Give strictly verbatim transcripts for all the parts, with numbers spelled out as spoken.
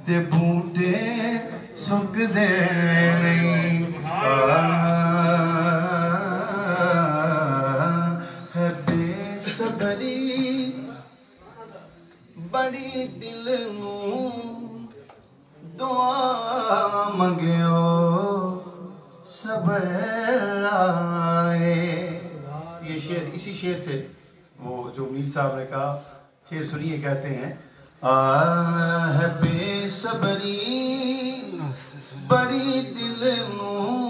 تے بوٹے سک دے نہیں ہے بے صبری بڑی دل نو دعا منگیو صبر آئے. یہ شعر اسی شعر سے وہ جو میر صاحب نے کہا شعر سنیے کہتے ہیں آہ بے صبری بڑی دل نو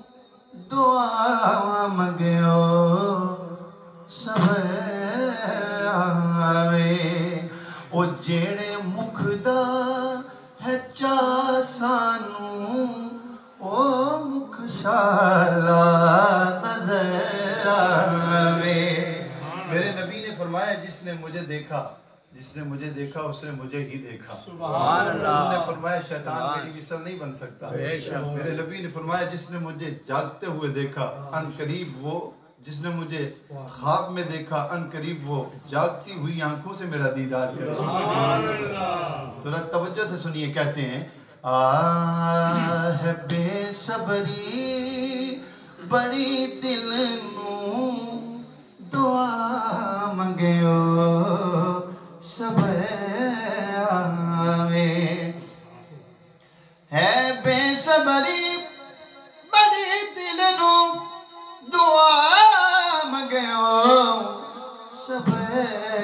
دعا منگیو صبر آوے او جیڑے مکھ دا ہے چا سانو او مکھ شالا نظر آوے. میرے نبی نے فرمایا جس نے مجھے دیکھا جس نے مجھے دیکھا اس نے مجھے ہی دیکھا. سبحان اللہ. انہوں نے فرمایا شیطان میری مثل نہیں بن سکتا. میرے نبی نے فرمایا جس نے مجھے جاگتے ہوئے دیکھا ان قریب وہ جس نے مجھے خواب میں دیکھا ان قریب وہ جاگتی ہوئی آنکھوں سے میرا دیدار کرے. سبحان اللہ. ذرا توجہ سے سنیے کہتے ہیں آہ بے صبری بڑی دل نو دعا منگیو صبر آوے ہے بے صبری بڑی دل نو دعا منگیو صبر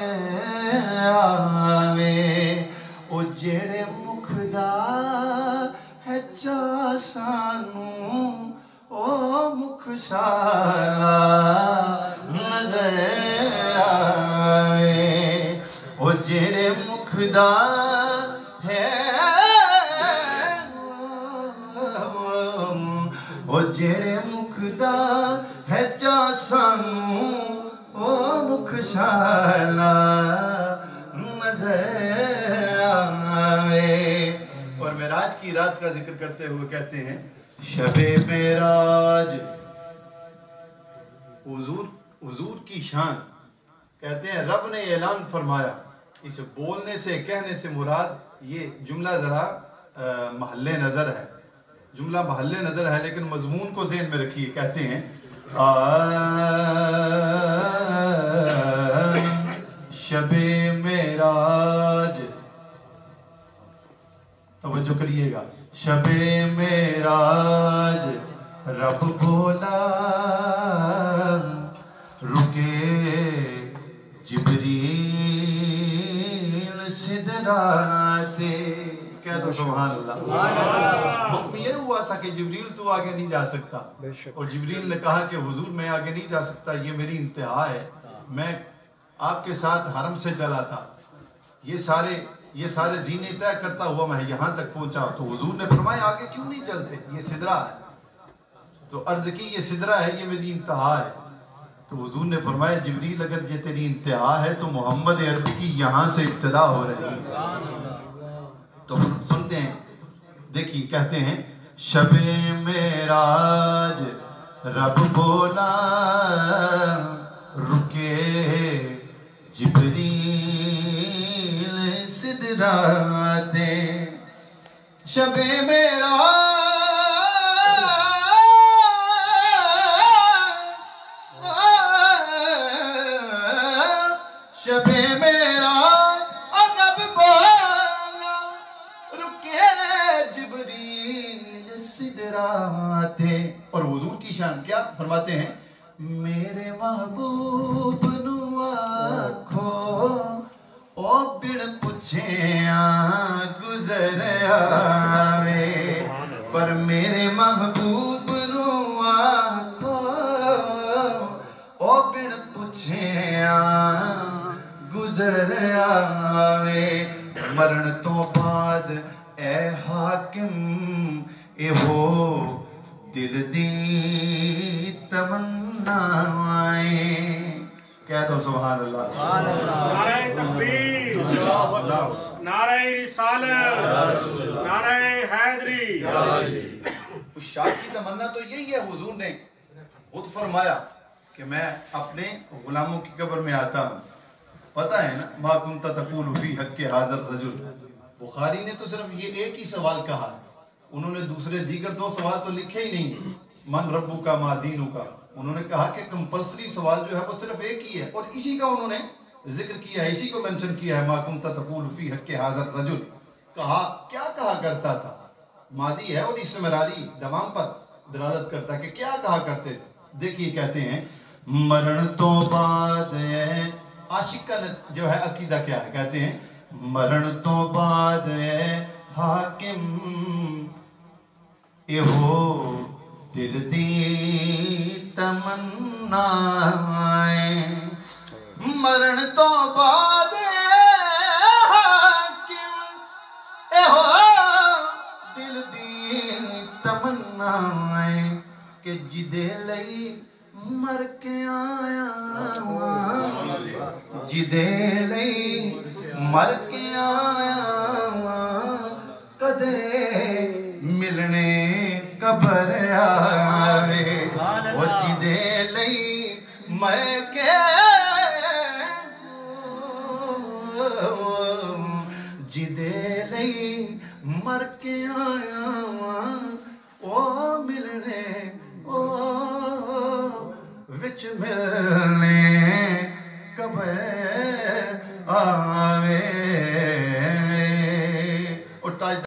آوے او جیڑے مکھ دا ہے چا سانو او مکھ شالا نظر آوے او جیڑے مکھ دا ہے او جیڑے مکھ دا ہے چا سانو او مکھ شالا نظر آوے. اور معراج کی رات کا ذکر کرتے ہوئے کہتے ہیں شب معراج حضور حضور کی شان کہتے ہیں رب نے اعلان فرمایا. اس بولنے سے کہنے سے مراد یہ جملہ ذرا محل نظر ہے جملہ محل نظر ہے لیکن مضمون کو ذہن میں رکھیے. کہتے ہیں شب معراج توجہ کریے گا شب معراج رب بولا رکے جبریل سدراتے. کہہ دو سبحان اللہ. حکم یہ ہوا تھا کہ جبریل تو آگے نہیں جا سکتا اور جبریل نے کہا کہ حضور میں آگے نہیں جا سکتا یہ میری انتہا ہے میں آپ کے ساتھ حرم سے چلا تھا یہ سارے یہ سارے زینے طے کرتا ہوا میں یہاں تک پہنچا تو حضور نے فرمایا آگے کیوں نہیں چلتے یہ سدرہ ہے تو عرض کی یہ سدرہ ہے یہ میری انتہا ہے تو حضور نے فرمایا جبریل اگر یہ تیری انتہا ہے تو محمد عربی کی یہاں سے ابتدا ہو رہی ہے. تو سنتے ہیں دیکھیے کہتے ہیں شب معراج رب بولا رکے جبریل سدراتے. شب معراج شب معراج رب بولا رکے جبریل سدراتے. اور حضور کی شان کیا فرماتے ہیں میرے محبوب نو آکھو او بڑ پچھیاں گزر آوے پر میرے محبوب نو آکھو او بڑ پچھیاں گزر آوے. مرن تو بعد اے حاکم اے ہو دل دی تمنا آئے. کہہ دو سبحان اللہ. نعرہ تکبیر نعرہ رسالت نعرہ حیدری. اس شاہ کی تمنا تو یہی ہے حضور نے خود فرمایا کہ میں اپنے غلاموں کی قبر میں آتا ہوں. پتہ ہے نا ما کنت تقول فی حق حاضر رجل بخاری نے تو صرف یہ ایک ہی سوال کہا ہے، انہوں نے دوسرے دیگر دو سوال تو لکھے ہی نہیں، من ربو کا ما دینو کا، انہوں نے کہا کہ کمپلسری سوال جو ہے وہ صرف ایک ہی ہے، اور اسی کا انہوں نے ذکر کیا ہے، اسی کو منشن کیا ہے، ما کنت تقول فی حق ھذا الرجل، کہا کیا کہا کرتا تھا، ماضی ہے اور استمراری دوام پر دلالت کرتا ہے کہ کیا کہا کرتے تھے۔ دیکھیے کہتے ہیں مرن تو بعد ہے، عاشق کا جو ہے عقیدہ کیا ہے، کہتے ہیں مرن تو بعد ہے حاکم یہ ہو دل دی تمنا، مرن تو بعد حاکم اے ہو دل دی تمنا کہ جدے لئی مر کے آیا جدے لئی مر کے آیا کدے ملنے قبر آوے وہ جدے لئی مر کے جدے لئی مر کے آیا او ملنے او وچ ملنے قبر